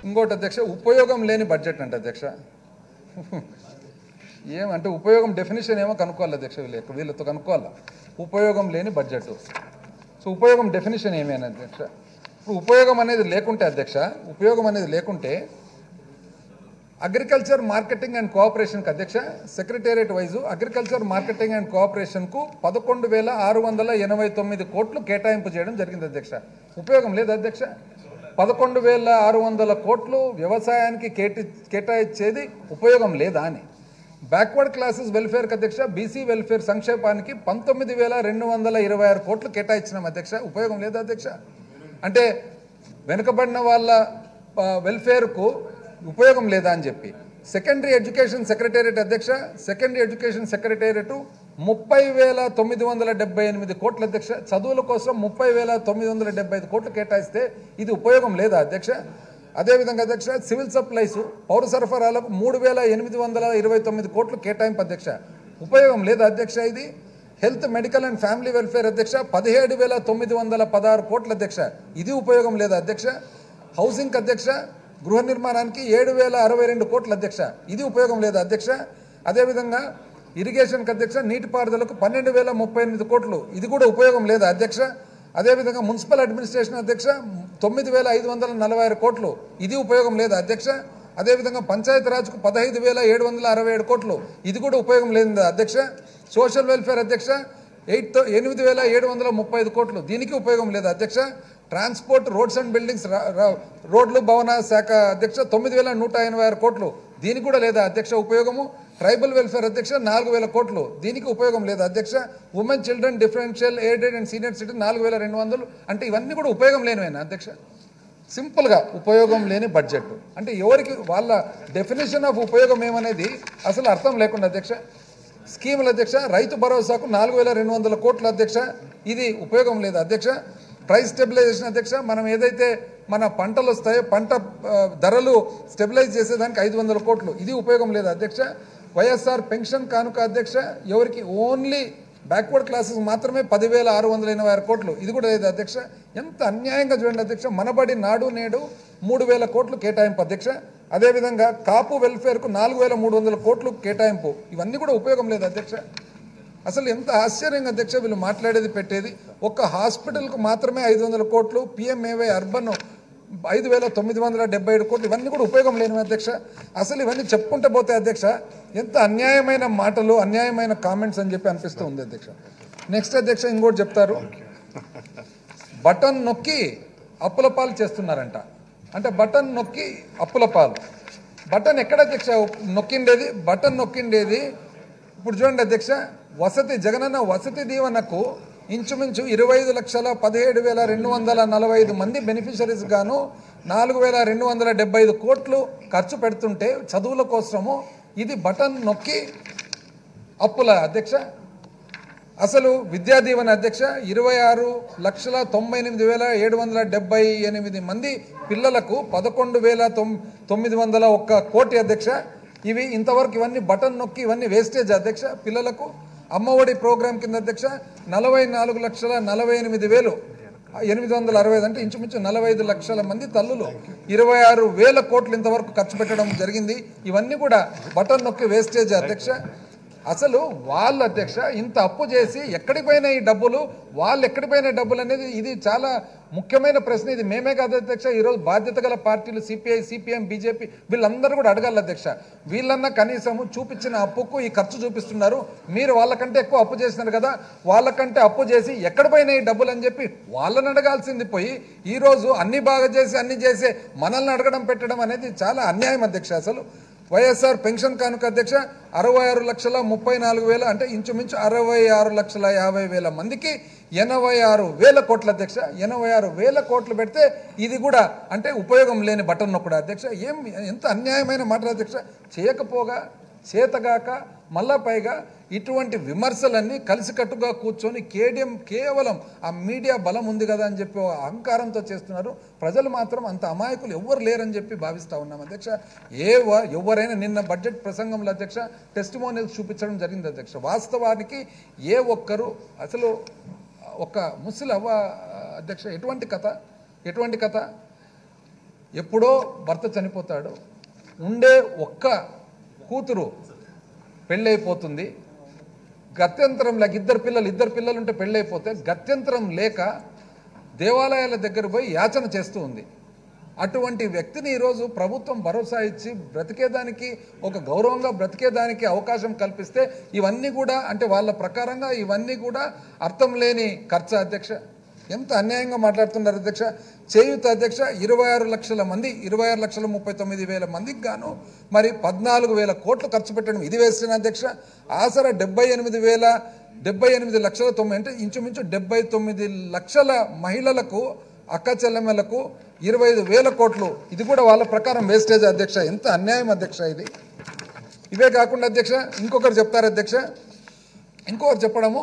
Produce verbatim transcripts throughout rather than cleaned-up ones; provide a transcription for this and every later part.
ఇంకోటి అధ్యక్ష ఉపయోగం లేని బడ్జెట్ అంటే అధ్యక్ష ఏమంటే ఉపయోగం డెఫినేషన్ ఏమో కనుక్కోవాలి అధ్యక్ష వీళ్ళు వీళ్ళతో కనుక్కోవాలి ఉపయోగం లేని బడ్జెట్ సో ఉపయోగం డెఫినేషన్ ఏమేనా అధ్యక్ష ఇప్పుడు ఉపయోగం అనేది లేకుంటే అధ్యక్ష ఉపయోగం అనేది లేకుంటే అగ్రికల్చర్ మార్కెటింగ్ అండ్ కోఆపరేషన్కి అధ్యక్ష secretariat wise agriculture marketing and కోఆపరేషన్కు పదకొండు వేల ఆరు వందల ఎనభై తొమ్మిది కోట్లు కేటాయింపు చేయడం జరిగింది అధ్యక్ష ఉపయోగం లేదు అధ్యక్ష పదకొండు వేల ఆరు వందల కోట్లు వ్యవసాయానికి కేటి కేటాయించేది ఉపయోగం లేదా అని బ్యాక్వర్డ్ క్లాసెస్ వెల్ఫేర్కి అధ్యక్ష బీసీ వెల్ఫేర్ సంక్షేమానికి పంతొమ్మిది వేల రెండు వందల ఇరవై ఆరు కోట్లు కేటాయించినాం అధ్యక్ష ఉపయోగం లేదా అధ్యక్ష అంటే వెనుకబడిన వాళ్ళ వెల్ఫేర్కు ఉపయోగం లేదా అని చెప్పి సెకండరీ ఎడ్యుకేషన్ సెక్రటేరియట్ అధ్యక్ష సెకండరీ ఎడ్యుకేషన్ సెక్రటేరియట్ ముప్పై వేల తొమ్మిది వందల డెబ్బై ఎనిమిది కోట్ల అధ్యక్ష చదువుల కోసం ముప్పై వేల తొమ్మిది వందల డెబ్బై ఐదు కోట్లు కేటాయిస్తే ఇది ఉపయోగం లేదా అధ్యక్ష అదేవిధంగా అధ్యక్ష సివిల్ సప్లైస్ పౌర సరఫరాలకు మూడు వేల ఎనిమిది వందల ఇరవై తొమ్మిది కోట్లు కేటాయింపు అధ్యక్ష ఉపయోగం లేదా అధ్యక్ష ఇది health medical and family welfare అధ్యక్ష పదిహేడు వేల తొమ్మిది వందల పదహారు కోట్ల అధ్యక్ష ఇది ఉపయోగం లేదా అధ్యక్ష హౌసింగ్ అధ్యక్ష గృహ నిర్మాణానికి ఏడు వేల అరవై రెండు కోట్ల అధ్యక్ష ఇది ఉపయోగం లేదా అధ్యక్ష అదేవిధంగా ఇరిగేషన్కి అధ్యక్ష నీటిపారుదలకు పన్నెండు వేల ముప్పై ఎనిమిది కోట్లు ఇది కూడా ఉపయోగం లేదా అధ్యక్ష అదేవిధంగా మున్సిపల్ అడ్మినిస్ట్రేషన్ అధ్యక్ష తొమ్మిది వేల ఐదు వందల నలభై ఆరు కోట్లు ఇది ఉపయోగం లేదా అధ్యక్ష అదేవిధంగా పంచాయతీ రాజ్కు పదహైదు వేల ఏడు వందల అరవై ఏడు కోట్లు ఇది కూడా ఉపయోగం లేదు అధ్యక్ష సోషల్ వెల్ఫేర్ అధ్యక్ష ఎయిట్ ఎనిమిది వేల ఏడు వందల ముప్పై ఐదు కోట్లు దీనికి ఉపయోగం లేదా అధ్యక్ష ట్రాన్స్పోర్ట్ రోడ్స్ అండ్ బిల్డింగ్స్ రోడ్లు భవన శాఖ అధ్యక్ష తొమ్మిది వేల నూట ఎనభై ఆరు కోట్లు దీనికి కూడా లేదా అధ్యక్ష ఉపయోగము ట్రైబల్ వెల్ఫేర్ అధ్యక్ష నాలుగు వేల కోట్లు దీనికి ఉపయోగం లేదా అధ్యక్ష women children differential aided and senior citizen నాలుగు వేల రెండు వందలు అంటే ఇవన్నీ కూడా ఉపయోగం లేనివేనా అధ్యక్ష సింపుల్గా ఉపయోగం లేని బడ్జెట్ అంటే ఎవరికి వాళ్ళ డెఫినేషన్ ఆఫ్ ఉపయోగం ఏమనేది అసలు అర్థం లేకుండా అధ్యక్ష స్కీముల అధ్యక్ష రైతు భరోసాకు నాలుగు వేల రెండు వందల కోట్ల అధ్యక్ష ఇది ఉపయోగం లేదా అధ్యక్ష ప్రైస్ స్టెబిలైజేషన్ అధ్యక్ష మనం ఏదైతే మన పంటలు వస్తాయో పంట ధరలు స్టెబిలైజ్ చేసేదానికి ఐదు వందల కోట్లు ఇది ఉపయోగం లేదా అధ్యక్ష వైఎస్ఆర్ పెన్షన్ కానుక అధ్యక్ష ఎవరికి ఓన్లీ బ్యాక్వర్డ్ క్లాసెస్ మాత్రమే పదివేల ఆరు వందల ఎనభై ఆరు కోట్లు ఇది కూడా లేదు అధ్యక్ష ఎంత అన్యాయంగా చూడండి అధ్యక్ష మనబడి నాడు నేడు మూడు వేల కోట్లు కేటాయింపు అధ్యక్ష అదేవిధంగా కాపు వెల్ఫేర్కు నాలుగు వేల మూడు వందల కోట్లు కేటాయింపు ఇవన్నీ కూడా ఉపయోగం లేదు అధ్యక్ష అసలు ఎంత ఆశ్చర్యంగా అధ్యక్ష వీళ్ళు మాట్లాడేది పెట్టేది ఒక్క హాస్పిటల్కు మాత్రమే ఐదు వందల కోట్లు పిఎంఏవై అర్బన్ ఐదు వేల తొమ్మిది వందల డెబ్బై ఏడు కోట్లు ఇవన్నీ కూడా ఉపయోగం లేనివి అధ్యక్ష అసలు ఇవన్నీ చెప్పుకుంటే పోతే అధ్యక్ష ఎంత అన్యాయమైన మాటలు అన్యాయమైన కామెంట్స్ అని చెప్పి అనిపిస్తూ ఉంది అధ్యక్ష నెక్స్ట్ అధ్యక్ష ఇంకోటి చెప్తారు బటన్ నొక్కి అప్పుల పాలు చేస్తున్నారంట అంటే బటన్ నొక్కి అప్పుల పాలు బటన్ ఎక్కడ అధ్యక్ష నొక్కిండేది బటన్ నొక్కిండేది ఇప్పుడు చూడండి అధ్యక్ష వసతి జగనన్న వసతి దీవెనకు ఇంచుమించు ఇరవై ఐదు లక్షల పదిహేడు వేల రెండు వందల నలభై ఐదు మంది బెనిఫిషరీస్ గాను నాలుగు వేల రెండు వందల డెబ్బై ఐదు కోట్లు ఖర్చు పెడుతుంటే చదువుల కోసము ఇది బటన్ నొక్కి అప్పుల అధ్యక్ష అసలు విద్యా దీవెన అధ్యక్ష ఇరవై ఆరు లక్షల తొంభై ఎనిమిది వేల ఏడు వందల డెబ్బై ఎనిమిది మంది పిల్లలకు పదకొండు వేల తొమ్మిది వందల ఒక్క కోటి అధ్యక్ష ఇవి ఇంతవరకు ఇవన్నీ బటన్ నొక్కి ఇవన్నీ వేస్టేజ్ అధ్యక్ష పిల్లలకు అమ్మఒడి ప్రోగ్రాం కింద అధ్యక్ష నలభై నాలుగు లక్షల నలభై ఎనిమిది వేలు ఎనిమిది వందల అరవై ఐదు అంటే ఇంచుమించు నలభై ఐదు లక్షల మంది తల్లులు ఇరవై ఆరు వేల కోట్లు ఇంతవరకు ఖర్చు పెట్టడం జరిగింది ఇవన్నీ కూడా బటన్ నొక్కి వేస్టేజ్ అధ్యక్ష అసలు వాళ్ళు అధ్యక్ష ఇంత అప్పు చేసి ఎక్కడికి పోయినా ఈ డబ్బులు వాళ్ళు ఎక్కడికి పోయిన డబ్బులు అనేది ఇది చాలా ముఖ్యమైన ప్రశ్న ఇది మేమే కాదు అధ్యక్ష ఈరోజు బాధ్యత గల పార్టీలు సిపిఐ సిపిఎం బీజేపీ వీళ్ళందరూ కూడా అడగాలి అధ్యక్ష వీళ్ళన్నా కనీసము చూపించిన అప్పుకు ఈ ఖర్చు చూపిస్తున్నారు మీరు వాళ్ళకంటే ఎక్కువ అప్పు చేసినారు కదా వాళ్ళకంటే అప్పు చేసి ఎక్కడ పోయినా ఈ డబ్బులు అని చెప్పి వాళ్ళని అడగాల్సింది పోయి ఈరోజు అన్ని బాగా చేసి అన్ని చేసే మనల్ని అడగడం పెట్టడం అనేది చాలా అన్యాయం అధ్యక్ష అసలు వైఎస్ఆర్ పెన్షన్ కానుక అధ్యక్ష అరవై ఆరు లక్షల ముప్పై నాలుగు వేల అంటే ఇంచుమించు అరవై ఆరు లక్షల యాభై వేల మందికి ఎనభై ఆరు వేల కోట్ల అధ్యక్ష ఎనభై ఆరు వేల కోట్లు పెడితే ఇది కూడా అంటే ఉపయోగం లేని బటన్ నొక్కడా అధ్యక్ష ఏం ఎంత అన్యాయమైన మాట అధ్యక్ష చేయకపోగా చేతగాక మళ్ళా పైగా ఇటువంటి విమర్శలన్నీ కలిసికట్టుగా కూర్చొని కేడిఎం కేవలం ఆ మీడియా బలం ఉంది కదా అని చెప్పి అహంకారంతో చేస్తున్నారు ప్రజలు మాత్రం అంత అమాయకులు ఎవ్వరు లేరని చెప్పి భావిస్తూ ఉన్నాం అధ్యక్ష ఏ ఎవరైనా నిన్న బడ్జెట్ ప్రసంగంలో అధ్యక్ష టెస్టిమోనియల్స్ చూపించడం జరిగింది అధ్యక్ష వాస్తవానికి ఏ ఒక్కరు అసలు ఒక ముసలి అవ్వ అధ్యక్ష ఎటువంటి కథ ఎటువంటి కథ ఎప్పుడో భర్త చనిపోతాడు, ఉండే ఒక్క కూతురు పెళ్ళైపోతుంది, గత్యంతరం లేక ఇద్దరు పిల్లలు ఇద్దరు పిల్లలు ఉంటే పెళ్ళైపోతే గత్యంతరం లేక దేవాలయాల దగ్గర పోయి యాచన చేస్తూ ఉంది. అటువంటి వ్యక్తిని ఈరోజు ప్రభుత్వం భరోసా ఇచ్చి బ్రతికేదానికి ఒక గౌరవంగా బ్రతికేదానికి అవకాశం కల్పిస్తే ఇవన్నీ కూడా అంటే వాళ్ళ ప్రకారంగా ఇవన్నీ కూడా అర్థం లేని ఖర్చు అధ్యక్ష. ఎంత అన్యాయంగా మాట్లాడుతున్నారు అధ్యక్ష. చేయూత అధ్యక్ష ఇరవై ఆరు లక్షల మంది ఇరవై ఆరు లక్షల ముప్పై తొమ్మిది వేల మందికి గాను మరి పద్నాలుగు వేల కోట్లు ఖర్చు పెట్టడం ఇది వేసిన అధ్యక్ష. ఆసరా డెబ్బై ఎనిమిది వేల డెబ్బై ఎనిమిది లక్షల తొమ్మిది అంటే ఇంచుమించు డెబ్బై తొమ్మిది లక్షల మహిళలకు అక్క చెల్లెమ్మలకు ఇరవై ఐదు వేల కోట్లు ఇది కూడా వాళ్ళ ప్రకారం వేస్టేజ్ అధ్యక్ష. ఎంత అన్యాయం అధ్యక్ష ఇది. ఇవే కాకుండా అధ్యక్ష ఇంకొకరు చెప్తారు అధ్యక్ష, ఇంకొకరు చెప్పడము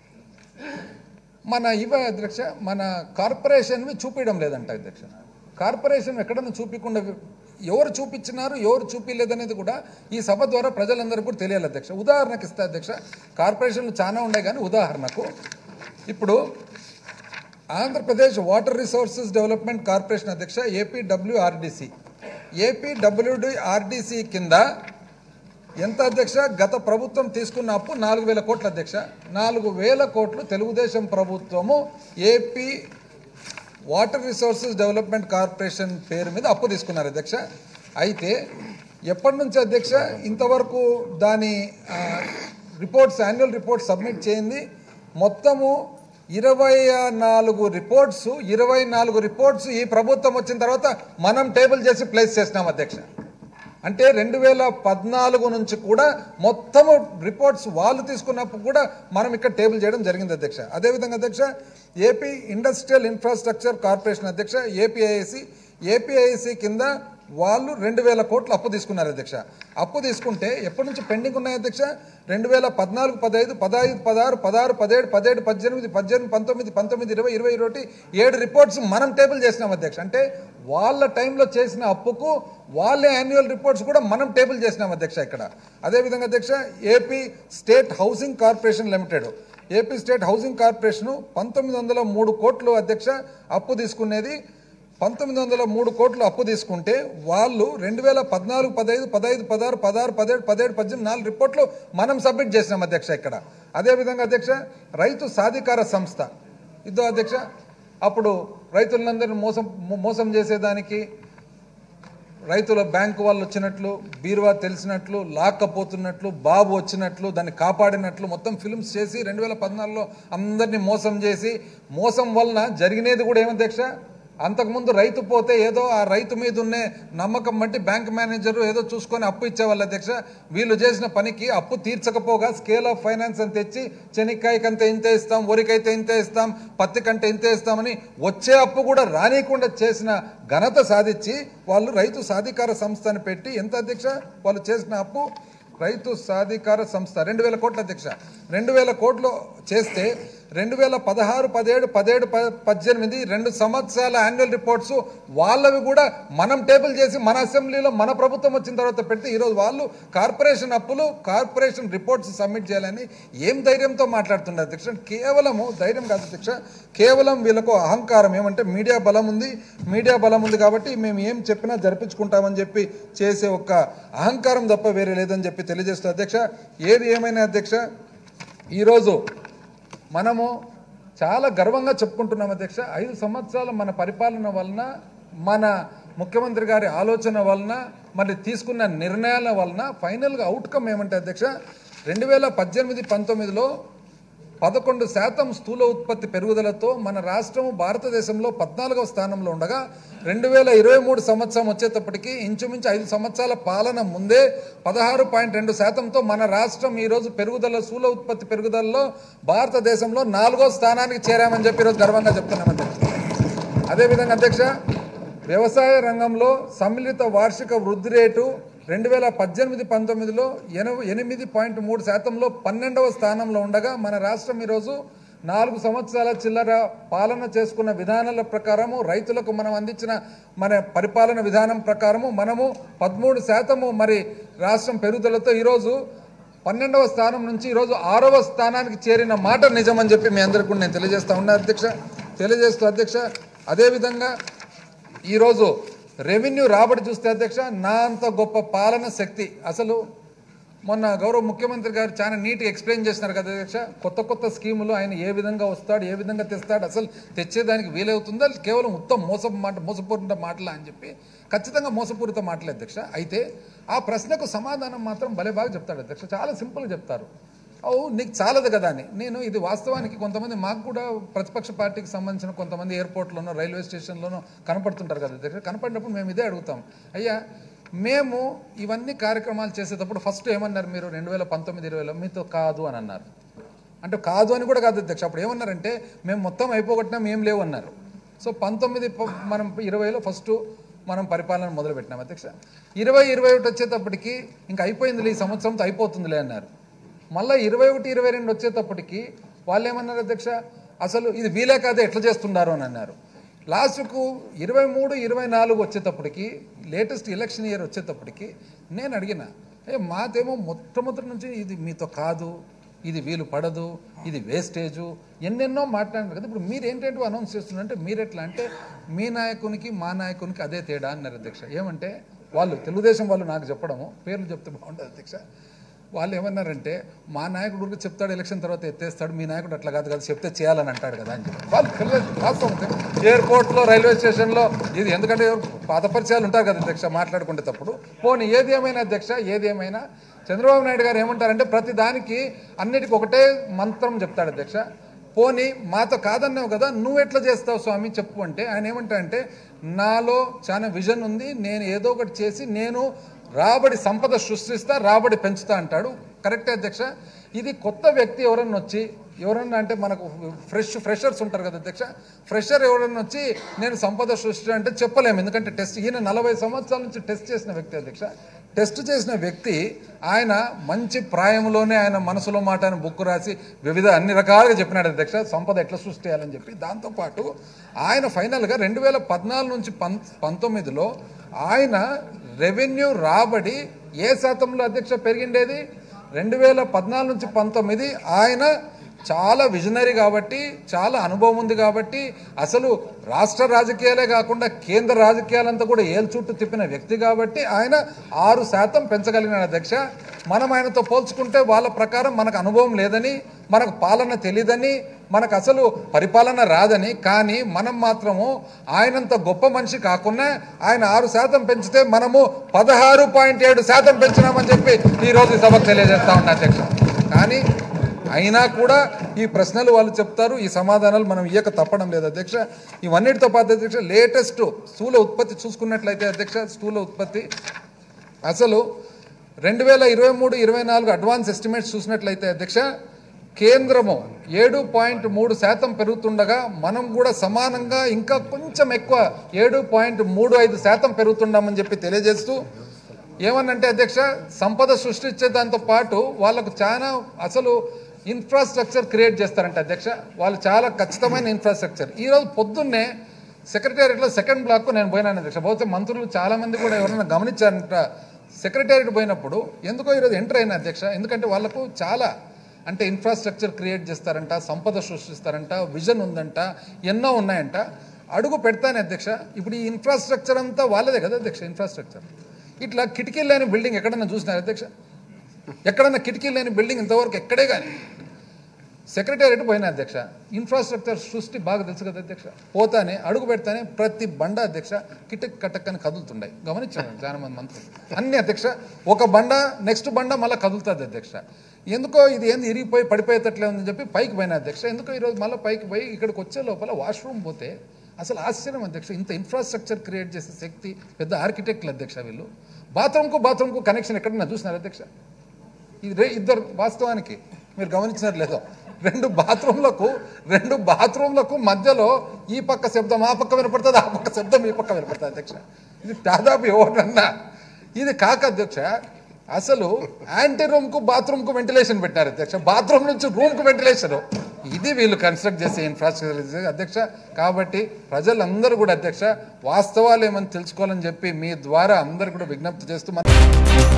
మన ఇవే అధ్యక్ష మన కార్పొరేషన్వి చూపించడం లేదంట అధ్యక్ష. కార్పొరేషన్ ఎక్కడన్నా చూపించకుండా ఎవరు చూపించినారు ఎవరు చూపించలేదనేది కూడా ఈ సభ ద్వారా ప్రజలందరికీ కూడా తెలియాలి అధ్యక్ష. ఉదాహరణకు ఇస్తా అధ్యక్ష, కార్పొరేషన్లు చాలా ఉన్నాయి కానీ ఉదాహరణకు ఇప్పుడు Andhra Pradesh water resources development corporation అధ్యక్ష ఏపీడబ్ల్యూఆర్డిసి ఏపీడబ్ల్యూడిఆర్డిసి కింద ఎంత అధ్యక్ష గత ప్రభుత్వం తీసుకున్న అప్పు నాలుగు వేల కోట్ల అధ్యక్ష. నాలుగు వేల కోట్లు తెలుగుదేశం ప్రభుత్వము AP water resources development corporation పేరు మీద అప్పు తీసుకున్నారు అధ్యక్ష. అయితే ఎప్పటి నుంచి అధ్యక్ష ఇంతవరకు దాని రిపోర్ట్స్ యాన్యువల్ రిపోర్ట్స్ సబ్మిట్ చేయింది మొత్తము ఇరవై నాలుగు రిపోర్ట్స్ ఇరవై నాలుగు రిపోర్ట్స్ ఈ ప్రభుత్వం వచ్చిన తర్వాత మనం టేబుల్ చేసి ప్లేస్ చేసినాం అధ్యక్ష. అంటే రెండు వేల పద్నాలుగు నుంచి కూడా మొత్తము రిపోర్ట్స్ వాళ్ళు తీసుకున్నప్పుడు కూడా మనం ఇక్కడ టేబుల్ చేయడం జరిగింది అధ్యక్ష. అదేవిధంగా అధ్యక్ష ఏపీ ఇండస్ట్రియల్ ఇన్ఫ్రాస్ట్రక్చర్ కార్పొరేషన్ అధ్యక్ష ఏపీఐఐసి ఏపీఐసి కింద వాళ్ళు రెండు వేల కోట్లు అప్పు తీసుకున్నారు అధ్యక్ష. అప్పు తీసుకుంటే ఎప్పటి నుంచి పెండింగ్ ఉన్నాయి అధ్యక్ష? రెండు వేల పద్నాలుగు పదహైదు పదహైదు పదహారు పదహారు పదిహేడు పదిహేడు పద్దెనిమిది పద్దెనిమిది పంతొమ్మిది పంతొమ్మిది ఇరవై ఇరవై ఒకటి ఏడు రిపోర్ట్స్ మనం టేబుల్ చేసినాం అధ్యక్ష. అంటే వాళ్ళ టైంలో చేసిన అప్పుకు వాళ్ళే యాన్యువల్ రిపోర్ట్స్ కూడా మనం టేబుల్ చేసినాం అధ్యక్ష ఇక్కడ. అదేవిధంగా అధ్యక్ష AP state housing corporation limited AP state housing corporation పంతొమ్మిది వందల మూడు కోట్లు అధ్యక్ష అప్పు తీసుకునేది. పంతొమ్మిది వందల మూడు కోట్లు అప్పు తీసుకుంటే వాళ్ళు రెండు వేల పద్నాలుగు పదహైదు పదహైదు పదహారు పదహారు పదిహేడు పదిహేడు పద్దెనిమిది నాలుగు రిపోర్ట్లు మనం సబ్మిట్ చేసినాం అధ్యక్ష ఇక్కడ. అదేవిధంగా అధ్యక్ష రైతు సాధికార సంస్థ ఇదో అధ్యక్ష అప్పుడు రైతులందరినీ మోసం మోసం చేసేదానికి రైతుల బ్యాంకు వాళ్ళు వచ్చినట్లు బీరువా తెలిసినట్లు లాక్కపోతున్నట్లు బాబు వచ్చినట్లు దాన్ని కాపాడినట్లు మొత్తం ఫిల్మ్స్ చేసి రెండు వేల పద్నాలుగులో అందరినీ మోసం చేసి మోసం వలన జరిగినది కూడా ఏమధ్యక్ష అంతకుముందు రైతు పోతే ఏదో ఆ రైతు మీద ఉన్న నమ్మకం బట్టి బ్యాంక్ మేనేజర్ ఏదో చూసుకొని అప్పు ఇచ్చేవాళ్ళు అధ్యక్ష. వీళ్ళు చేసిన పనికి అప్పు తీర్చకపోగా స్కేల్ ఆఫ్ ఫైనాన్స్ అని తెచ్చి చెనిక్కాయకంటే ఇంతే ఇస్తాం, వరికైతే ఇంతే ఇస్తాం, పత్తి కంటే ఇంతే ఇస్తామని వచ్చే అప్పు కూడా రానియకుండా చేసిన ఘనత సాధించి వాళ్ళు రైతు సాధికార సంస్థని పెట్టి ఎంత అధ్యక్ష వాళ్ళు చేసిన అప్పు రైతు సాధికార సంస్థ రెండు వేల కోట్ల అధ్యక్ష. రెండు వేల కోట్లు చేస్తే రెండు వేల పదహారు పదిహేడు పదిహేడు పద్దెనిమిది రెండు సంవత్సరాల యాన్యువల్ రిపోర్ట్స్ వాళ్ళవి కూడా మనం టేబుల్ చేసి మన అసెంబ్లీలో మన ప్రభుత్వం వచ్చిన తర్వాత పెడితే ఈరోజు వాళ్ళు కార్పొరేషన్ అప్పులు కార్పొరేషన్ రిపోర్ట్స్ సబ్మిట్ చేయాలని ఏం ధైర్యంతో మాట్లాడుతున్నారు అధ్యక్ష. కేవలము ధైర్యం కాదు అధ్యక్ష, కేవలం వీళ్ళకు అహంకారం. ఏమంటే మీడియా బలం ఉంది మీడియా బలం ఉంది కాబట్టి మేము ఏం చెప్పినా జరిపించుకుంటామని చెప్పి చేసే ఒక అహంకారం తప్ప వేరే లేదని చెప్పి తెలియజేస్తూ అధ్యక్ష. ఏది ఏమైనా అధ్యక్ష ఈరోజు మనము చాలా గర్వంగా చెప్పుకుంటున్నాం అధ్యక్ష. ఐదు సంవత్సరాల మన పరిపాలన వలన మన ముఖ్యమంత్రి గారి ఆలోచన వలన మరి తీసుకున్న నిర్ణయాల వలన ఫైనల్గా అవుట్కమ్ ఏమంటే అధ్యక్ష రెండు వేల పద్దెనిమిది పంతొమ్మిదిలో పదకొండు శాతం స్థూల ఉత్పత్తి పెరుగుదలతో మన రాష్ట్రము భారతదేశంలో పద్నాలుగవ స్థానంలో ఉండగా రెండు వేల ఇరవై మూడు సంవత్సరం వచ్చేటప్పటికి ఇంచుమించు ఐదు సంవత్సరాల పాలన ముందే పదహారు పాయింట్ రెండు శాతంతో మన రాష్ట్రం ఈరోజు పెరుగుదల స్థూల ఉత్పత్తి పెరుగుదలలో భారతదేశంలో నాలుగో స్థానానికి చేరామని చెప్పి ఈరోజు గర్వంగా చెప్తున్నాం అధ్యక్ష. అదేవిధంగా అధ్యక్ష వ్యవసాయ రంగంలో సమ్మిళిత వార్షిక వృద్ధి రేటు రెండు వేల పద్దెనిమిది పంతొమ్మిదిలో ఎనభై ఎనిమిది పాయింట్ మూడు శాతంలో పన్నెండవ స్థానంలో ఉండగా మన రాష్ట్రం ఈరోజు నాలుగు సంవత్సరాల చిల్లర పాలన చేసుకున్న విధానాల ప్రకారము రైతులకు మనం అందించిన మన పరిపాలన విధానం ప్రకారము మనము పదమూడు శాతము మరి రాష్ట్రం పెరుగుదలతో ఈరోజు పన్నెండవ స్థానం నుంచి ఈరోజు ఆరవ స్థానానికి చేరిన మాట నిజమని చెప్పి మీ అందరికీ కూడా నేను తెలియజేస్తా ఉన్నా అధ్యక్ష తెలియజేస్తూ అధ్యక్ష అదేవిధంగా ఈరోజు రెవెన్యూ రాబడి చూస్తే అధ్యక్ష నా అంత గొప్ప పాలన శక్తి అసలు మొన్న గౌరవ ముఖ్యమంత్రి గారు చాలా నీట్గా ఎక్స్ప్లెయిన్ చేస్తున్నారు కదా అధ్యక్ష. కొత్త కొత్త స్కీములు ఆయన ఏ విధంగా వస్తాడు, ఏ విధంగా తెస్తాడు, అసలు తెచ్చేదానికి వీలవుతుందా, కేవలం ఉత్తమ మోస మాట మోసపూరిత మాటలా అని చెప్పి ఖచ్చితంగా మోసపూరిత మాటలే అధ్యక్ష. అయితే ఆ ప్రశ్నకు సమాధానం మాత్రం భలే బాగా చెప్తాడు అధ్యక్ష. చాలా సింపుల్గా చెప్తారు. ఓ నీకు చాలదు కదా అని. నేను ఇది వాస్తవానికి కొంతమంది మాకు కూడా ప్రతిపక్ష పార్టీకి సంబంధించిన కొంతమంది ఎయిర్పోర్ట్లోనో రైల్వే స్టేషన్లోనో కనపడుతుంటారు కదా అధ్యక్ష. కనపడినప్పుడు మేము ఇదే అడుగుతాం, అయ్యా మేము ఇవన్నీ కార్యక్రమాలు చేసేటప్పుడు ఫస్ట్ ఏమన్నారు మీరు రెండు వేల పంతొమ్మిది ఇరవైలో మీతో కాదు అని అన్నారు. అంటే కాదు అని కూడా కాదు అధ్యక్ష. అప్పుడు ఏమన్నారంటే మేము మొత్తం అయిపోగొట్టినాం, ఏం లేవు అన్నారు. సో పంతొమ్మిది మనం ఇరవైలో ఫస్ట్ మనం పరిపాలన మొదలుపెట్టినాం అధ్యక్ష. ఇరవై ఇరవై ఒకటి వచ్చేటప్పటికి ఇంకా అయిపోయిందిలే, ఈ సంవత్సరంతో అయిపోతుందిలే అన్నారు. మళ్ళీ ఇరవై ఒకటి ఇరవై రెండు వచ్చేటప్పటికి వాళ్ళు ఏమన్నారు అధ్యక్ష, అసలు ఇది వీలే కాదే ఎట్లా చేస్తున్నారు అని అన్నారు. లాస్ట్కు ఇరవై మూడు ఇరవై నాలుగు వచ్చేటప్పటికి లేటెస్ట్ ఎలక్షన్ ఇయర్ వచ్చేటప్పటికి నేను అడిగిన, ఏ మాతేమో మొట్టమొదటి నుంచి ఇది మీతో కాదు, ఇది వీలు పడదు, ఇది వేస్టేజు, ఎన్నెన్నో మాట్లాడారు కదా. ఇప్పుడు మీరు ఏంటంటే అనౌన్స్ చేస్తున్నారంటే మీరు ఎట్లా అంటే మీ నాయకునికి మా నాయకునికి అదే తేడా అన్నారు అధ్యక్ష. ఏమంటే వాళ్ళు తెలుగుదేశం వాళ్ళు నాకు చెప్పడము, పేర్లు చెప్తే బాగుంటుంది అధ్యక్ష. వాళ్ళు ఏమన్నారంటే మా నాయకుడు ఊరికి చెప్తాడు ఎలక్షన్ తర్వాత ఎత్తేస్తాడు, మీ నాయకుడు అట్లా కాదు కదా చెప్తే చేయాలని అంటాడు కదా అని చెప్పి వాళ్ళు వాస్తవం. ఎయిర్పోర్ట్లో రైల్వే స్టేషన్లో ఇది ఎందుకంటే పాత పరిచయాలు ఉంటారు కదా అధ్యక్ష మాట్లాడుకునేటప్పుడు. పోనీ ఏది ఏమైనా అధ్యక్ష, ఏది ఏమైనా చంద్రబాబు నాయుడు గారు ఏమంటారంటే ప్రతి దానికి అన్నిటికీ ఒకటే మంత్రం చెప్తాడు అధ్యక్ష. పోనీ మాతో కాదన్నావు కదా నువ్వు ఎట్లా చేస్తావు స్వామి చెప్పు అంటే ఆయన ఏమంటారంటే నాలో చాలా విజన్ ఉంది, నేను ఏదో ఒకటి చేసి నేను రాబడి సంపద సృష్టిస్తా, రాబడి పెంచుతా అంటాడు. కరెక్టే అధ్యక్ష. ఇది కొత్త వ్యక్తి ఎవరన్నా వచ్చి ఎవరన్నా అంటే మనకు ఫ్రెష్ ఫ్రెషర్స్ ఉంటారు కదా అధ్యక్ష, ఫ్రెషర్ ఎవరన్నా వచ్చి నేను సంపద సృష్టి అంటే చెప్పలేము. ఎందుకంటే టెస్ట్ ఈయన నలభై సంవత్సరాల నుంచి టెస్ట్ చేసిన వ్యక్తి అధ్యక్ష. టెస్ట్ చేసిన వ్యక్తి ఆయన మంచి ప్రాయంలోనే ఆయన మనసులో మాట ఆయన బుక్ రాసి వివిధ అన్ని రకాలుగా చెప్పినాడు అధ్యక్ష సంపద ఎట్లా సృష్టియాలని చెప్పి. దాంతోపాటు ఆయన ఫైనల్గా రెండు వేల పద్నాలుగు నుంచి పం పంతొమ్మిదిలో ఆయన రెవెన్యూ రాబడి ఏ శాతంలో అధ్యక్ష పెరిగిండేది, రెండు వేల పద్నాలుగు నుంచి పంతొమ్మిది ఆయన చాలా విజనరీ కాబట్టి, చాలా అనుభవం ఉంది కాబట్టి, అసలు రాష్ట్ర రాజకీయాలే కాకుండా కేంద్ర రాజకీయాలంతా కూడా ఏలు చుట్టూ తిప్పిన వ్యక్తి కాబట్టి ఆయన ఆరు శాతం పెంచగలిగినాడు అధ్యక్ష. మనం ఆయనతో పోల్చుకుంటే వాళ్ళ ప్రకారం మనకు అనుభవం లేదని, మనకు పాలన తెలియదని, మనకు అసలు పరిపాలన రాదని, కానీ మనం మాత్రము ఆయనంత గొప్ప మనిషి కాకుండా ఆయన ఆరు శాతం పెంచితే మనము పదహారు పాయింట్ ఏడు శాతం పెంచినామని చెప్పి ఈరోజు సభకు తెలియజేస్తా ఉన్నా అధ్యక్ష. కానీ అయినా కూడా ఈ ప్రశ్నలు వాళ్ళు చెప్తారు, ఈ సమాధానాలు మనం ఇయ్యక తప్పడం లేదు అధ్యక్ష. ఇవన్నిటితో పాటు అధ్యక్ష లేటెస్ట్ స్థూల ఉత్పత్తి చూసుకున్నట్లయితే అధ్యక్ష స్థూల ఉత్పత్తి అసలు రెండు వేల ఇరవై మూడు ఇరవై నాలుగు అడ్వాన్స్ ఎస్టిమేట్స్ చూసినట్లయితే అధ్యక్ష కేంద్రము ఏడు పాయింట్ మూడు శాతం పెరుగుతుండగా మనం కూడా సమానంగా ఇంకా కొంచెం ఎక్కువ ఏడు పాయింట్ మూడు ఐదు శాతం పెరుగుతున్నామని చెప్పి తెలియజేస్తూ ఏమన్నంటే అధ్యక్ష సంపద సృష్టించే దాంతో పాటు వాళ్ళకు చాలా అసలు ఇన్ఫ్రాస్ట్రక్చర్ క్రియేట్ చేస్తారంట అధ్యక్ష. వాళ్ళు చాలా ఖచ్చితమైన ఇన్ఫ్రాస్ట్రక్చర్. ఈరోజు పొద్దున్నే సెక్రటేరియట్లో సెకండ్ బ్లాక్కు నేను పోయినాను అధ్యక్ష. బహుశా మంత్రులు చాలామంది కూడా ఎవరైనా గమనించారంట. సెక్రటేరియట్ పోయినప్పుడు ఎందుకో ఈరోజు ఎంటర్ అయిన అధ్యక్ష, ఎందుకంటే వాళ్ళకు చాలా అంటే ఇన్ఫ్రాస్ట్రక్చర్ క్రియేట్ చేస్తారంట, సంపద సృష్టిస్తారంట, విజన్ ఉందంట, ఎన్నో ఉన్నాయంట. అడుగు పెడతానే అధ్యక్ష. ఇప్పుడు ఈ ఇన్ఫ్రాస్ట్రక్చర్ అంతా వాళ్ళదే కదా అధ్యక్ష. ఇన్ఫ్రాస్ట్రక్చర్ ఇట్లా కిటికీలు లేని బిల్డింగ్ ఎక్కడన్నా చూసినారు అధ్యక్ష? ఎక్కడన్నా కిటికీలు లేని బిల్డింగ్ ఇంతవరకు ఎక్కడే కానీ. సెక్రటేరియట్ పోయినా అధ్యక్ష ఇన్ఫ్రాస్ట్రక్చర్ సృష్టి బాగా తెలుసు కదా అధ్యక్ష. పోతానే అడుగు పెడతానే ప్రతి బండ అధ్యక్ష కిటక్ కటక్కని కదులుతుండే గమనించాను చాలా మంది మంత్రులు అన్ని అధ్యక్ష. ఒక బండ నెక్స్ట్ బండ మళ్ళీ కదులుతుంది అధ్యక్ష. ఎందుకో ఇది ఏంది ఇరిగిపోయి పడిపోయేటట్లే ఉందని చెప్పి పైకి పోయినా అధ్యక్ష. ఎందుకో ఈరోజు మళ్ళీ పైకి పోయి ఇక్కడికి వచ్చే లోపల వాష్రూమ్ పోతే అసలు ఆశ్చర్యం అధ్యక్ష. ఇంత ఇన్ఫ్రాస్ట్రక్చర్ క్రియేట్ చేసే శక్తి పెద్ద ఆర్కిటెక్ట్లు అధ్యక్ష వీళ్ళు. బాత్రూమ్కు బాత్రూమ్కు కనెక్షన్ ఎక్కడన్నా చూసినారు అధ్యక్ష? ఇది ఇద్దరు వాస్తవానికి మీరు గమనించినారు లేదో, రెండు బాత్రూంలకు రెండు బాత్రూంలకు మధ్యలో ఈ పక్క శబ్దం ఆ పక్క వినపడుతుంది, ఆ పక్క శబ్దం ఈ పక్క వినపడుతుంది అధ్యక్ష. ఇది దాదాపు ఎవరన్నా ఇది కాక అధ్యక్ష అసలు యాంటీ రూమ్కు బాత్రూమ్కు వెంటిలేషన్ పెట్టారు అధ్యక్ష. బాత్రూమ్ నుంచి రూమ్కు వెంటిలేషన్. ఇది వీళ్ళు కన్స్ట్రక్ట్ చేసే ఇన్ఫ్రాస్ట్రక్చర్ అధ్యక్ష. కాబట్టి ప్రజలందరూ కూడా అధ్యక్ష వాస్తవాలు ఏమని తెలుసుకోవాలని చెప్పి మీ ద్వారా అందరూ కూడా విజ్ఞప్తి చేస్తూ